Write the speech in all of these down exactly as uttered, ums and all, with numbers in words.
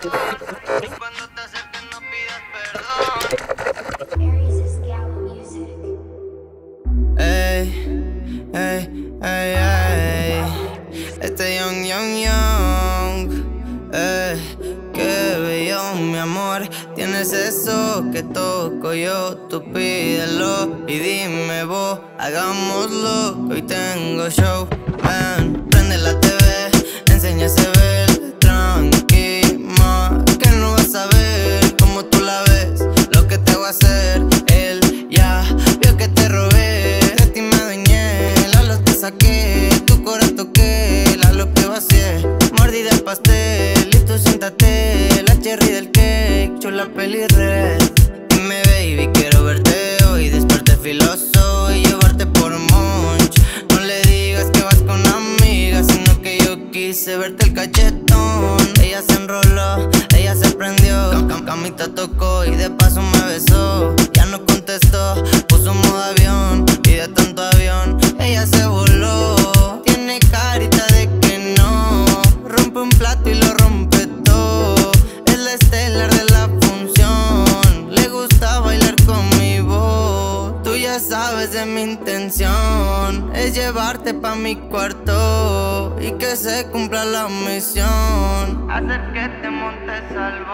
Cuando te acerques no pidas perdón. Ey, ey, ey, ey. Este young, young, young. Ey, qué bello, mi amor. Tienes eso que toco yo. Tú pídelo y dime vos. Hagámoslo, que hoy tengo show. Ven, prende la T V, enseña ese ver. Tranqui, ma, que no vas a ver como tú la ves. Lo que te hago hacer, él ya vio que te robé. De ti me adueñé, la luz te saqué. Tu corazón toqué, la lo que vacié. Mordí del pastel y tú siéntate. La cherry del cake, chula peli red. Dime baby, quiero verte hoy. Desperté filoso y llevarte por munch. No le digas que vas con amigas, sino que yo quise verte el cachetón. Ella se enroló, ella se prendió. Cam, cam, camita tocó y de paso me besó. Ya no contestó, puso modo avión. Y de tanto avión, ella se voló. Tiene carita de que no. Rompe un plato y lo rompe todo. Es la estelar de la función. Le gusta bailar con mi voz. Tú ya sabes de mi intención. Es llevarte pa' mi cuarto y que se cumpla la misión. Hacer que te montes al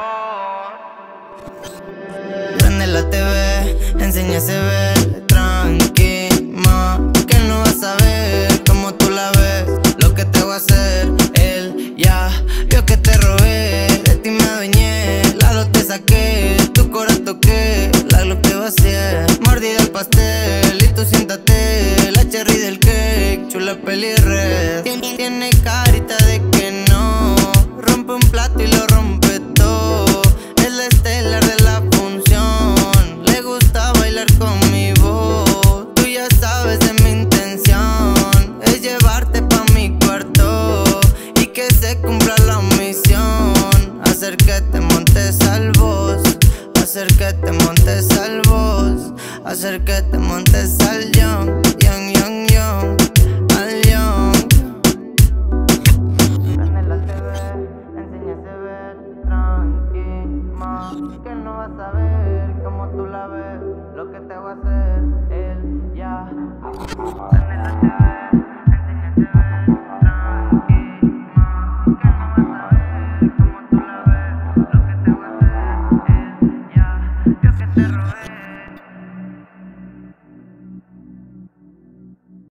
bord. Prende la T V, enseña ese ver. Tranqui, ma, que no vas a ver como tú la ves. Lo que te voy a hacer, él ya vio que te robé. De ti me adueñé, la lo te saqué. Tu corazón toqué, la lo que vacié. Mordí del pastel y tú siéntate. La cherry del cake, chula peli red. Tiene, tiene carita de que no. Rompe un plato y lo rompe todo. Es la estelar de la función. Le gusta bailar con mi voz. Tú ya sabes de mi intención. Es llevarte pa' mi cuarto y que se cumpla la misión. Hacer que te montes al boss. Hacer que te montes al boss. Hacer que te montes al young.